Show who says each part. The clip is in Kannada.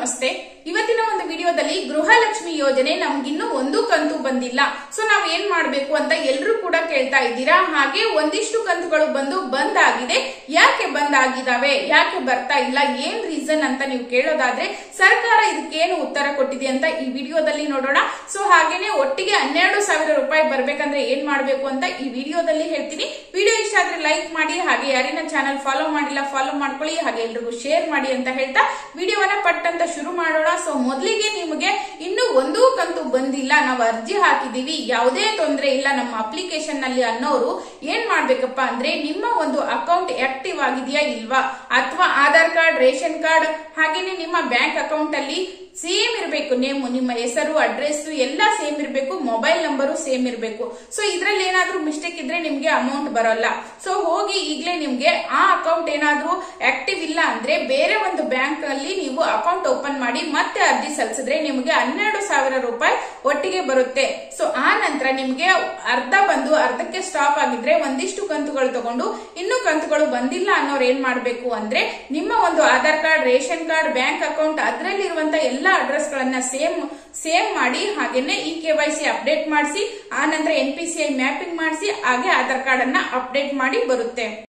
Speaker 1: ನಮಸ್ತೆ. ಇವತ್ತಿನ ಒಂದು ವಿಡಿಯೋದಲ್ಲಿ ಗೃಹಲಕ್ಷ್ಮಿ ಯೋಜನೆ ನಮ್ಗಿನ್ನೂ ಒಂದು ಕಂತು ಬಂದಿಲ್ಲ. ಸೊ ನಾವ್ ಏನ್ ಮಾಡ್ಬೇಕು ಅಂತ ಎಲ್ರು ಕೂಡ ಕೇಳ್ತಾ ಇದ್ದೀರಾ. ಹಾಗೆ ಒಂದಿಷ್ಟು ಕಂತುಗಳು ಬಂದ್ ಆಗಿದೆ. ಯಾಕೆ ಬಂದ್ ಆಗಿದಾವೆ, ಯಾಕೆ ಬರ್ತಾ ಇಲ್ಲ, ಏನ್ ರೀಸನ್ ಅಂತ ನೀವು ಕೇಳೋದಾದ್ರೆ ಸರ್ಕಾರ ಇದಕ್ಕೇನು ಉತ್ತರ ಕೊಟ್ಟಿದೆ ಅಂತ ಈ ವಿಡಿಯೋದಲ್ಲಿ ನೋಡೋಣ. ಸೊ ಹಾಗೇನೆ ಒಟ್ಟಿಗೆ 12,000 ರೂಪಾಯಿ ಬರ್ಬೇಕಂದ್ರೆ ಏನ್ ಮಾಡ್ಬೇಕು ಅಂತ ಈ ವಿಡಿಯೋದಲ್ಲಿ ಹೇಳ್ತೀನಿ. ವಿಡಿಯೋ ಇಷ್ಟ ಆದ್ರೆ ಲೈಕ್ ಮಾಡಿ, ಹಾಗೆ ಯಾರಿನ ಚಾನಲ್ ಫಾಲೋ ಮಾಡಿಲ್ಲ ಫಾಲೋ ಮಾಡ್ಕೊಳ್ಳಿ, ಹಾಗೆ ಎಲ್ರಿಗೂ ಶೇರ್ ಮಾಡಿ ಅಂತ ಹೇಳ್ತಾ ವಿಡಿಯೋವನ್ನ ಪಟ್ ಅಂತ ಶುರು ಮಾಡೋಣ. ಸೊ ಮೊದಲಿಗೆ ನಿಮಗೆ ಇನ್ನು ಒಂದೂ ಕಂತು ಬಂದಿಲ್ಲ, ನಾವು ಅರ್ಜಿ ಹಾಕಿದೀವಿ, ಯಾವುದೇ ತೊಂದರೆ ಇಲ್ಲ ನಮ್ಮ ಅಪ್ಲಿಕೇಶನ್ ನಲ್ಲಿ ಅನ್ನೋರು ಏನ್ ಮಾಡ್ಬೇಕಪ್ಪ ಅಂದ್ರೆ ನಿಮ್ಮ ಒಂದು ಅಕೌಂಟ್ ಆಕ್ಟಿವ್ ಆಗಿದೆಯಾ ಇಲ್ವಾ, ಅಥವಾ ಆಧಾರ್ ಕಾರ್ಡ್, ರೇಷನ್ ಕಾರ್ಡ್, ಹಾಗೇನೆ ನಿಮ್ಮ ಬ್ಯಾಂಕ್ ಅಕೌಂಟ್ ಅಲ್ಲಿ ಸೇಮ್ ಇರಬೇಕು, ನೇಮ್, ನಿಮ್ಮ ಹೆಸರು, ಅಡ್ರೆಸ್ ಎಲ್ಲ ಸೇಮ್ ಇರಬೇಕು, ಮೊಬೈಲ್ ನಂಬರು ಸೇಮ್ ಇರಬೇಕು. ಸೊ ಇದ್ರಲ್ಲಿ ಏನಾದ್ರೂ ಮಿಸ್ಟೇಕ್ ಇದ್ರೆ ನಿಮ್ಗೆ ಅಮೌಂಟ್ ಬರೋಲ್ಲ. ಸೊ ಹೋಗಿ ಈಗಲೇ ನಿಮ್ಗೆ ಆ ಅಕೌಂಟ್ ಏನಾದ್ರೂ ಆಕ್ಟಿವ್ ಇಲ್ಲ ಅಂದ್ರೆ ಬೇರೆ ಒಂದು ಬ್ಯಾಂಕ್ ಅಲ್ಲಿ ನೀವು ಅಕೌಂಟ್ ಓಪನ್ ಮಾಡಿ ಮತ್ತೆ ಅರ್ಜಿ ಸಲ್ಲಿಸಿದ್ರೆ ನಿಮಗೆ 12,000 ರೂಪಾಯಿ ಒಟ್ಟಿಗೆ ಬರುತ್ತೆ. ಸೊ ಆ ನಂತರ ನಿಮ್ಗೆ ಅರ್ಧ ಬಂದು ಅರ್ಧಕ್ಕೆ ಸ್ಟಾಪ್ ಆಗಿದ್ರೆ ಒಂದಿಷ್ಟು ಕಂತುಗಳು ತಗೊಂಡು ಇನ್ನೂ ಕಂತುಗಳು ಬಂದಿಲ್ಲ ಅನ್ನೋರು ಏನ್ ಮಾಡ್ಬೇಕು ಅಂದ್ರೆ ನಿಮ್ಮ ಒಂದು Aadhaar card, ration card, bank account ಅದರಲ್ಲಿ ಇರುವಂತ ಎಲ್ಲ ಅಡ್ರೆಸ್ ಗಳನ್ನ ಸೇಮ್ ಮಾಡಿ, ಹಾಗೇನೆ KYC ಅಪ್ಡೇಟ್ ಮಾಡಿಸಿ, ಆ ನಂತರ NPCI ಮ್ಯಾಪಿಂಗ್ ಮಾಡಿಸಿ, ಹಾಗೆ ಆಧಾರ್ ಕಾರ್ಡ್ ಅನ್ನ ಅಪ್ಡೇಟ್ ಮಾಡಿ ಬರುತ್ತೆ.